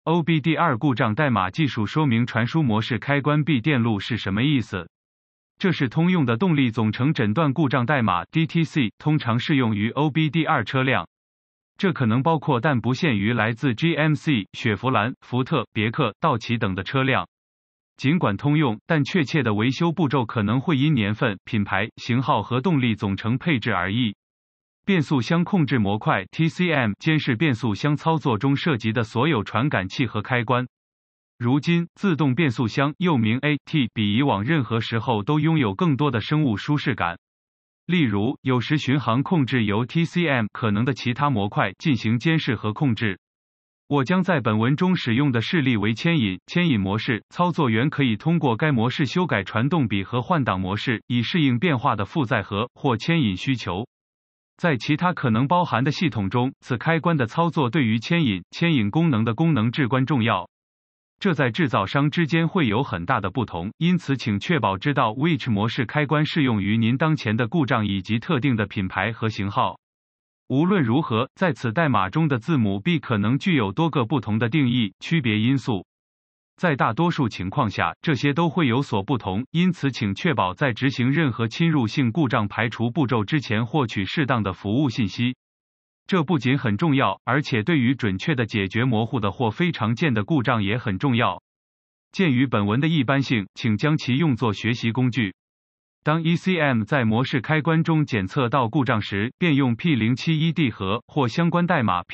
OBD2 故障代码技术说明传输模式开关闭电路是什么意思？这是通用的动力总成诊断故障代码 DTC， 通常适用于 OBD2 车辆。这可能包括但不限于来自 GMC、雪佛兰、福特、别克、道奇等的车辆。尽管通用，但确切的维修步骤可能会因年份、品牌、型号和动力总成配置而异。变速箱控制模块 TCM 监视变速箱操作中涉及的所有传感器和开关。如今，自动变速箱又名 AT 比以往任何时候都拥有更多的生物舒适感。例如，有时巡航控制由 TCM 可能的其他模块进行监视和控制。我将在本文中使用的示例为牵引模式，操作员可以通过该模式修改传动比和换挡模式，以适应变化的负载荷或牵引需求。在其他可能包含的系统中，此开关的操作对于牵引功能的功能至关重要。这在制造商之间会有很大的不同，因此请确保知道 which 模式开关适用于您当前的故障以及特定的品牌和型号。无论如何，在此代码中的字母 B 可能具有多个不同的定义、区别因素。在大多数情况下，这些都会有所不同，因此请确保在执行任何侵入性故障排除步骤之前获取适当的服务信息。这不仅很重要，而且对于准确的解决模糊的或非常见的故障也很重要。鉴于本文的一般性，请将其用作学习工具。当 ECM 在模式开关中检测到故障时，便用 P071D 和或相关代码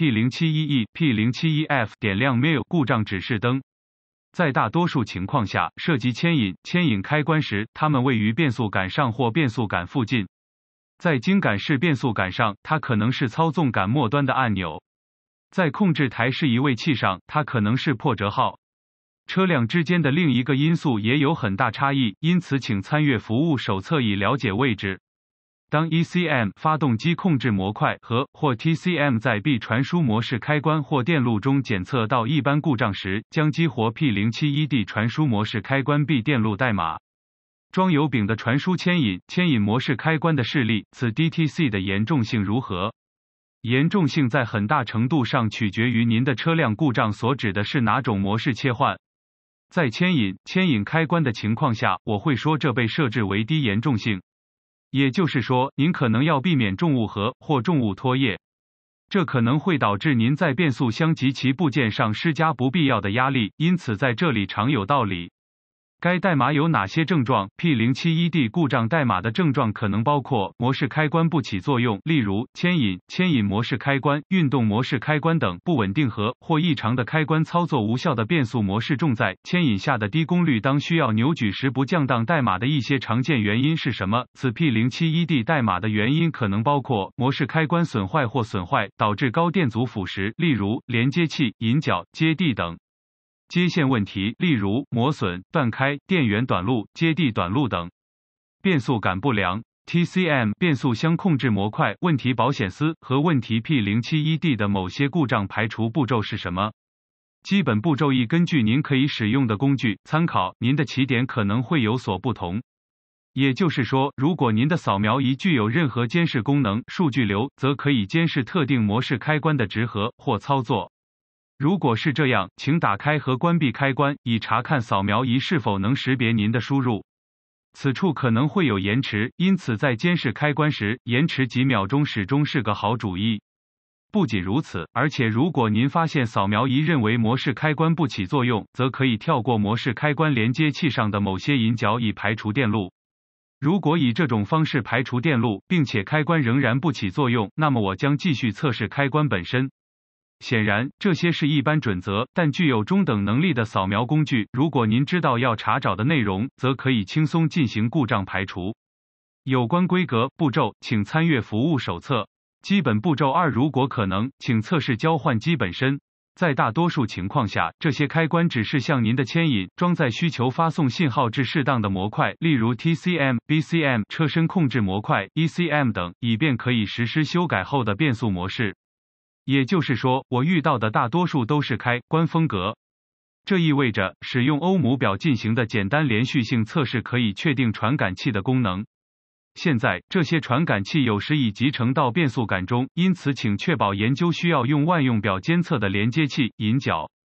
P071E、P071F 点亮 MIL 故障指示灯。在大多数情况下，涉及牵引开关时，它们位于变速杆上或变速杆附近。在经感式变速杆上，它可能是操纵杆末端的按钮；在控制台示移位器上，它可能是破折号。车辆之间的另一个因素也有很大差异，因此请参阅服务手册以了解位置。当 ECM 发动机控制模块和或 TCM 在 B 传输模式开关或电路中检测到一般故障时，将激活 P071D 传输模式开关 B 电路代码。装有丙的传输牵引模式开关的示例，此 DTC 的严重性如何？严重性在很大程度上取决于您的车辆故障所指的是哪种模式切换。在牵引开关的情况下，我会说这被设置为低严重性。也就是说，您可能要避免重物或重物拖曳。这可能会导致您在变速箱及其部件上施加不必要的压力，因此在这里常有道理。该代码有哪些症状 ？P071D 故障代码的症状可能包括模式开关不起作用，例如牵引模式开关、运动模式开关等不稳定或异常的开关操作无效的变速模式重载牵引下的低功率当需要扭矩时不降档代码的一些常见原因是什么？此 P071D 代码的原因可能包括模式开关损坏或损坏导致高电阻腐蚀，例如连接器、引脚、接地等。接线问题，例如磨损、断开、电源短路、接地短路等。变速杆不良 TCM 变速箱控制模块问题保险丝和问题 P071D 的某些故障排除步骤是什么？基本步骤一，根据您可以使用的工具参考，您的起点可能会有所不同。也就是说，如果您的扫描仪具有任何监视功能数据流，则可以监视特定模式开关的值和或操作。如果是这样，请打开和关闭开关，以查看扫描仪是否能识别您的输入。此处可能会有延迟，因此在监视开关时，延迟几秒钟始终是个好主意。不仅如此，而且如果您发现扫描仪认为模式开关不起作用，则可以跳过模式开关连接器上的某些引脚以排除电路。如果以这种方式排除电路，并且开关仍然不起作用，那么我将继续测试开关本身。显然，这些是一般准则，但具有中等能力的扫描工具，如果您知道要查找的内容，则可以轻松进行故障排除。有关规格步骤，请参阅服务手册。基本步骤2，如果可能，请测试交换机本身。在大多数情况下，这些开关只是向您的牵引装载需求发送信号至适当的模块，例如 TCM、BCM 车身控制模块、ECM 等，以便可以实施修改后的变速模式。也就是说，我遇到的大多数都是开关风格。这意味着，使用欧姆表进行的简单连续性测试可以确定传感器的功能。现在，这些传感器有时已集成到变速杆中，因此请确保研究需要用万用表监测的连接器、引脚。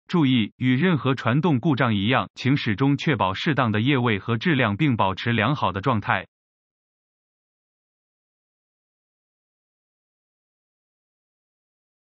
注意，与任何传动故障一样，请始终确保适当的液位和质量并保持良好的状态。